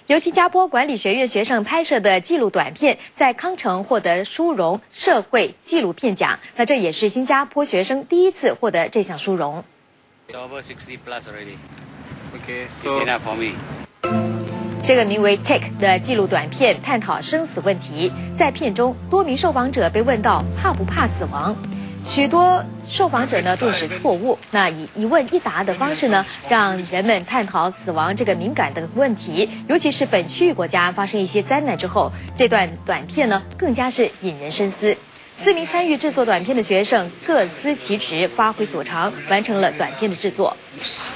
由新加坡管理学院学生拍摄的纪录短片，在康城获得殊荣社会纪录片奖。那这也是新加坡学生第一次获得这项殊荣。 Over 60 plus already. Okay, It's so enough for me. 这个名为 Ch8 的纪录短片探讨生死问题。在片中，多名受访者被问到怕不怕死亡，许多受访者呢顿时错误。那以一问一答的方式呢，让人们探讨死亡这个敏感的问题，尤其是本区域国家发生一些灾难之后，这段短片呢更加是引人深思。4名参与制作短片的学生各司其职，发挥所长，完成了短片的制作。